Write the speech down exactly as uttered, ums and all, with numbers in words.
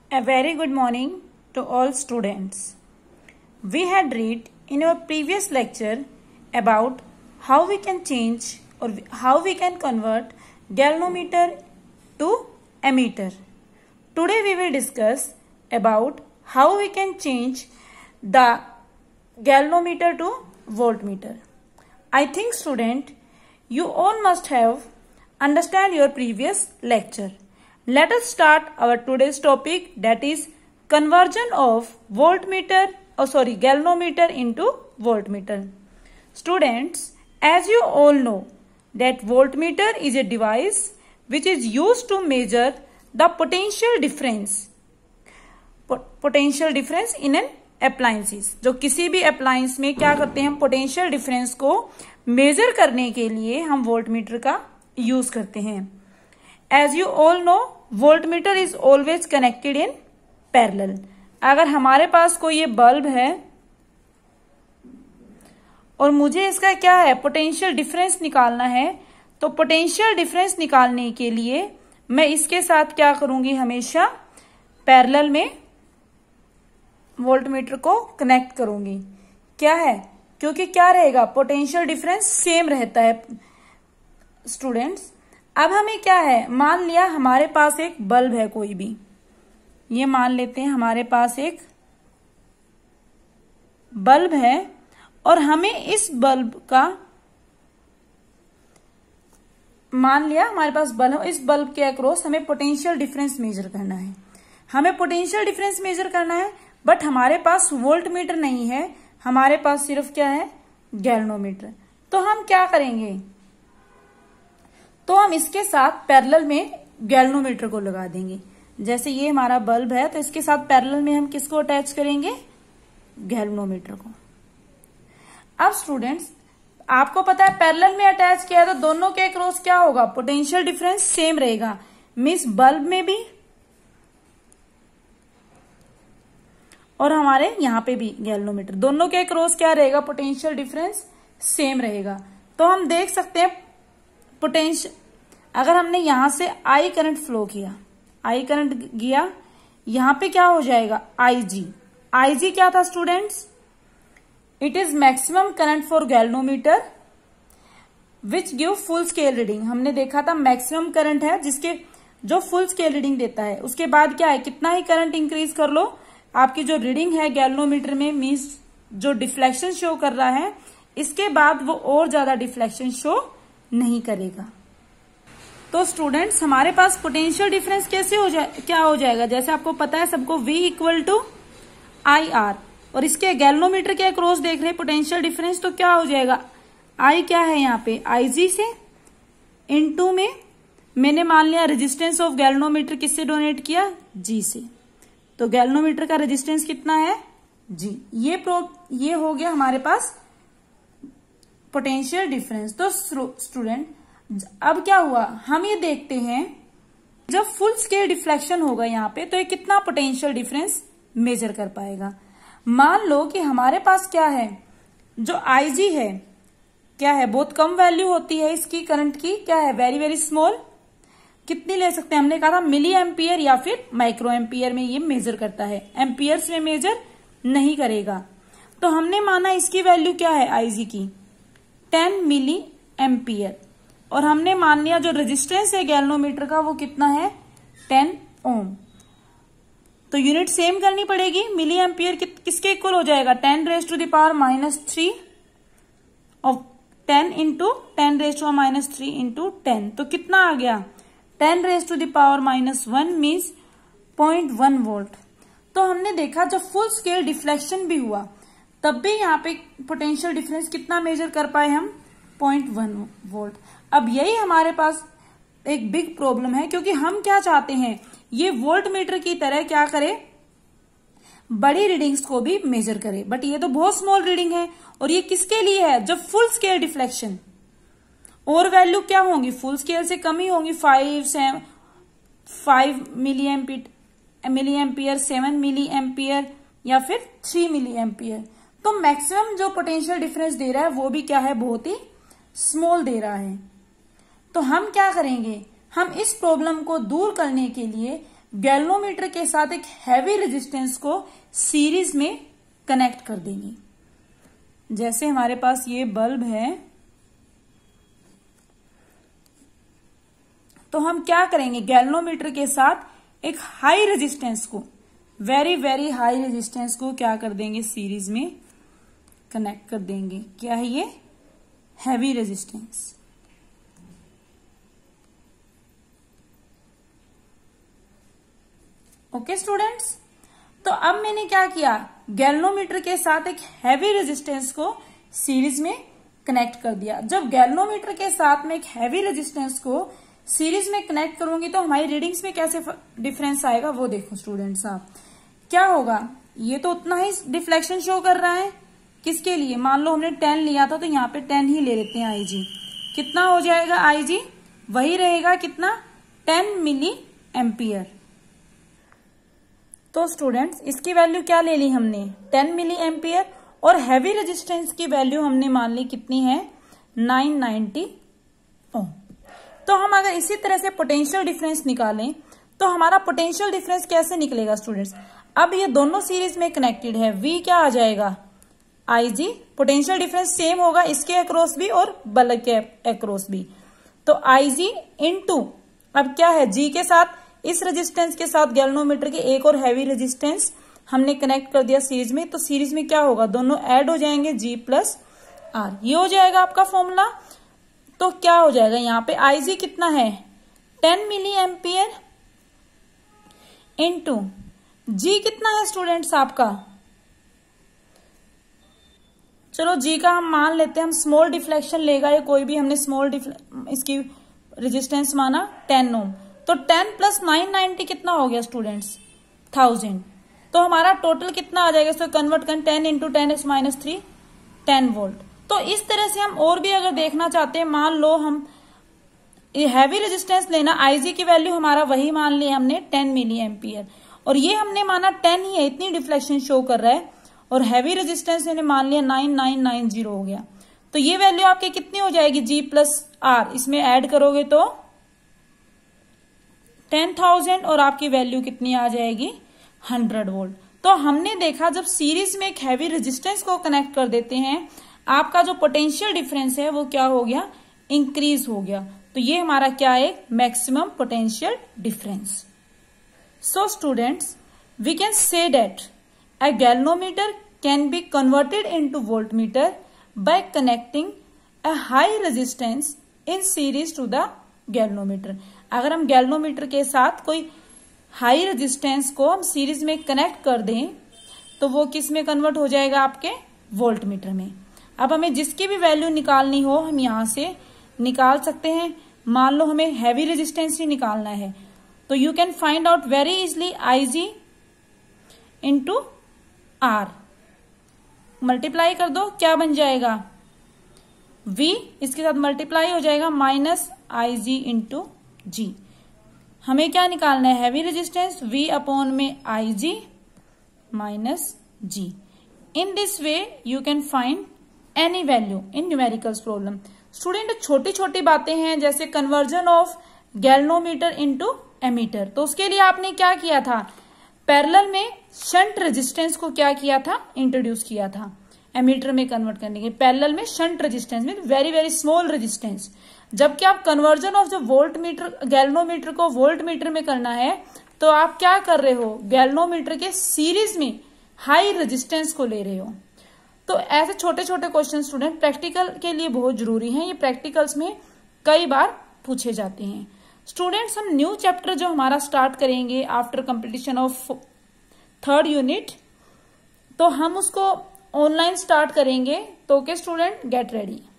A very good morning to all students. We had read in our previous lecture about how we can change or how we can convert galvanometer to ammeter. Today we will discuss about how we can change the galvanometer to voltmeter. I think student, you all must have understand your previous lecture. Let us start our today's topic, that is conversion of voltmeter or sorry galvanometer into voltmeter. Students, as you all know that voltmeter is a device which is used to measure the potential difference potential difference in an appliances. जो किसी भी appliance में क्या करते हैं, हम potential difference को measure करने के लिए हम voltmeter का use करते हैं. As you all know, voltmeter is always connected in parallel. अगर हमारे पास कोई ये बल्ब है और मुझे इसका क्या है पोटेंशियल डिफरेंस निकालना है, तो पोटेंशियल डिफरेंस निकालने के लिए मैं इसके साथ क्या करूंगी, हमेशा पैरेलल में वोल्टमीटर को कनेक्ट करूंगी. क्या है, क्योंकि क्या रहेगा, पोटेंशियल डिफरेंस सेम रहता है. स्टूडेंट्स, अब हमें क्या है, मान लिया हमारे पास एक बल्ब है कोई भी, ये मान लेते हैं हमारे पास एक बल्ब है और हमें इस बल्ब का मान लिया हमारे पास बल्ब, इस बल्ब के अक्रॉस हमें पोटेंशियल डिफरेंस मेजर करना है. हमें पोटेंशियल डिफरेंस मेजर करना है, बट हमारे पास वोल्टमीटर नहीं है, हमारे पास सिर्फ क्या है, गैल्वेनोमीटर. तो हम क्या करेंगे, तो हम इसके साथ पैरेलल में गैल्वेनोमीटर को लगा देंगे. जैसे ये हमारा बल्ब है तो इसके साथ पैरेलल में हम किसको अटैच करेंगे, गैल्वेनोमीटर को. अब स्टूडेंट्स, आपको पता है पैरेलल में अटैच किया है तो दोनों के अक्रॉस क्या होगा, पोटेंशियल डिफरेंस सेम रहेगा. मींस बल्ब में भी और हमारे यहां पे भी गैल्वेनोमीटर, दोनों के अक्रॉस क्या रहेगा, पोटेंशियल डिफरेंस सेम रहेगा. तो हम देख सकते हैं पोटेंशियल, अगर हमने यहां से आई करंट फ्लो किया, आई करंट गया, यहां पे क्या हो जाएगा, आई जी. आई जी क्या था students, it is maximum current for galvanometer which give full scale reading. हमने देखा था मैक्सिमम करंट है जिसके जो फुल स्केल रीडिंग देता है. उसके बाद क्या है, कितना ही करंट इंक्रीज कर लो, आपकी जो रीडिंग है गैल्वेनोमीटर में मीन्स जो डिफ्लेक्शन शो कर रहा है, इसके बाद वो और ज्यादा डिफ्लेक्शन शो नहीं करेगा. तो स्टूडेंट्स, हमारे पास पोटेंशियल डिफरेंस कैसे हो जाए, क्या हो जाएगा, जैसे आपको पता है सबको V equal to I R, और इसके गैल्वेनोमीटर के अक्रॉस देख रहे हैं पोटेंशियल डिफरेंस, तो क्या हो जाएगा, I क्या है यहाँ पे, आई जी से इनटू में मैंने मान लिया रेजिस्टेंस ऑफ गैल्वेनोमीटर किससे डोनेट किया, G से. तो गैल्वेनोमीटर का रेजिस्टेंस कितना है, G. ये प्रो ये हो गया हमारे पास पोटेंशियल डिफरेंस. तो स्टूडेंट, अब क्या हुआ, हम ये देखते हैं जब फुल स्केल डिफ्लेक्शन होगा यहाँ पे, तो ये कितना पोटेंशियल डिफरेंस मेजर कर पाएगा. मान लो कि हमारे पास क्या है, जो आईजी है क्या है, बहुत कम वैल्यू होती है इसकी करंट की, क्या है, वेरी वेरी स्मॉल. कितनी ले सकते हैं, हमने कहा था मिली एम्पियर या फिर माइक्रो एम्पियर में ये मेजर करता है, एम्पियर्स में मेजर नहीं करेगा. तो हमने माना इसकी वैल्यू क्या है आईजी की, टेन मिली एम्पियर, और हमने मान लिया जो रेजिस्टेंस है गैल्वेनोमीटर का वो कितना है, टेन ओम. तो यूनिट सेम करनी पड़ेगी, मिली एम्पियर कि, किसके इक्वल हो जाएगा, ten raise to the power minus three और ten into ten raise to minus three into ten, तो कितना आ गया, ten raise to the power minus one means point one volt. तो हमने देखा जब फुल स्केल डिफ्लेक्शन भी हुआ तब भी यहाँ पे पोटेंशियल डिफरेंस कितना मेजर कर पाए हम, पॉइंट वन वोल्ट. अब यही हमारे पास एक बिग प्रॉब्लम है, क्योंकि हम क्या चाहते हैं, ये वोल्ट मीटर की तरह क्या करे, बड़ी रीडिंग्स को भी मेजर करे, बट ये तो बहुत स्मॉल रीडिंग है. और ये किसके लिए है, जब फुल स्केल डिफ्लेक्शन, और वैल्यू क्या होंगी, फुल स्केल से कम ही होंगी, five seven five milli ampere milli ampere seven milli ampere या फिर थ्री मिली एम्पियर. तो मैक्सिमम जो पोटेंशियल डिफरेंस दे रहा है वो भी क्या है, बहुत ही स्मॉल दे रहा है. तो हम क्या करेंगे, हम इस प्रॉब्लम को दूर करने के लिए गैल्वेनोमीटर के साथ एक हैवी रेजिस्टेंस को सीरीज में कनेक्ट कर देंगे। जैसे हमारे पास ये बल्ब है, तो हम क्या करेंगे, गैल्वेनोमीटर के साथ एक हाई रेजिस्टेंस को, वेरी वेरी हाई रेजिस्टेंस को क्या कर देंगे, सीरीज में कनेक्ट कर देंगे। क्या है ये, हैवी रेजिस्टेंस। ओके स्टूडेंट्स, तो अब मैंने क्या किया, गैल्वेनोमीटर के साथ एक हैवी रेजिस्टेंस को सीरीज में कनेक्ट कर दिया। जब गैल्वेनोमीटर के साथ में एक हैवी रेजिस्टेंस को सीरीज में कनेक्ट करूंगी तो हमारी रीडिंग्स में कैसे डिफरेंस आएगा वो देखो स्टूडेंट्स। आप क्या होगा, ये तो उतना ही डिफ्लेक्शन शो कर रहा है। किसके लिए, मान लो हमने टेन लिया था तो यहाँ पे टेन ही ले लेते हैं। आई जी कितना हो जाएगा, आई जी वही रहेगा, कितना, टेन मिली एम्पियर। तो स्टूडेंट्स इसकी वैल्यू क्या ले ली हमने, टेन मिली एम्पियर, और हैवी रेजिस्टेंस की वैल्यू हमने मान ली कितनी है, नाइन नाइंटी ओम। तो हम अगर इसी तरह से पोटेंशियल डिफरेंस निकालें तो हमारा पोटेंशियल डिफरेंस कैसे निकलेगा स्टूडेंट्स। अब ये दोनों सीरीज में कनेक्टेड है, V क्या आ जाएगा, I G, potential difference same होगा इसके अक्रॉस भी और बल्ब के अक्रॉस भी। तो आई जी इंटू, अब क्या है, G के साथ, इस रेजिस्टेंस के साथ गैल्वेनोमीटर के एक और हैवी रेजिस्टेंस हमने कनेक्ट कर दिया सीरीज में, तो सीरीज में क्या होगा, दोनों ऐड हो जाएंगे, G प्लस आर, ये हो जाएगा आपका फॉर्मूला। तो क्या हो जाएगा यहाँ पे, आई जी कितना है, ten milli ampere into G कितना है स्टूडेंट्स आपका, चलो जी का हम मान लेते हैं, हम स्मॉल डिफ्लेक्शन लेगा या कोई भी, हमने स्मॉल इसकी रेजिस्टेंस माना टेन ओम, तो टेन प्लस नाइन नाइंटी कितना हो गया स्टूडेंट्स, थाउजेंड। तो हमारा टोटल कितना आ जाएगा, इसको कन्वर्ट करें, ten into ten X minus three, ten volt. तो इस तरह से हम और भी अगर देखना चाहते हैं, मान लो हम हैवी रेजिस्टेंस लेना, आईजी की वैल्यू हमारा वही मान ली हमने टेन मिली एम्पियर, और ये हमने माना टेन ही है, इतनी डिफ्लेक्शन शो कर रहा है, और हैवी रेजिस्टेंस मैंने मान लिया नाइन नाइन नाइन जीरो हो गया। तो ये वैल्यू आपकी कितनी हो जाएगी, जी प्लस आर, इसमें ऐड करोगे तो टेन थाउजेंड, और आपकी वैल्यू कितनी आ जाएगी, हंड्रेड वोल्ट। तो हमने देखा जब सीरीज में एक हैवी रेजिस्टेंस को कनेक्ट कर देते हैं, आपका जो पोटेंशियल डिफरेंस है वो क्या हो गया, इंक्रीज हो गया। तो ये हमारा क्या है, maximum potential difference. So students, we can say that a galvanometer can be converted into voltmeter by connecting a high resistance in series to the galvanometer। अगर हम गैल्वेनोमीटर के साथ कोई हाई रेजिस्टेंस को हम सीरीज में कनेक्ट कर दें तो वो किस में कन्वर्ट हो जाएगा, आपके वोल्टमीटर में। अब हमें जिसकी भी वैल्यू निकालनी हो हम यहां से निकाल सकते हैं। मान लो हमें हैवी रेजिस्टेंस ही निकालना है तो you can find out very easily, I G into R, multiply कर दो, क्या बन जाएगा, V इसके साथ मल्टीप्लाई हो जाएगा, माइनस आई जी इंटू जी। हमें क्या निकालना है, हैवी रेजिस्टेंस, V अपॉन में I G minus G. In this way you can find any value in numericals problem. Student छोटी छोटी बातें हैं जैसे conversion of galvanometer into ammeter, तो उसके लिए आपने क्या किया था, पैरेलल में शंट रेजिस्टेंस को क्या किया था, इंट्रोड्यूस किया था एमीटर में कन्वर्ट करने के। पैरेलल में शंट रेजिस्टेंस में वेरी वेरी स्मॉल रेजिस्टेंस, जबकि आप कन्वर्जन ऑफ जो वोल्ट मीटर गैल्वेनोमीटर को वोल्ट मीटर में करना है तो आप क्या कर रहे हो, गैल्वेनोमीटर के सीरीज में हाई रेजिस्टेंस को ले रहे हो। तो ऐसे छोटे छोटे क्वेश्चन स्टूडेंट प्रैक्टिकल के लिए बहुत जरूरी हैं, ये प्रैक्टिकल्स में कई बार पूछे जाते हैं। स्टूडेंट्स, हम न्यू चैप्टर जो हमारा स्टार्ट करेंगे after completion of third unit, तो हम उसको ऑनलाइन स्टार्ट करेंगे। तो ओके स्टूडेंट, गेट रेडी।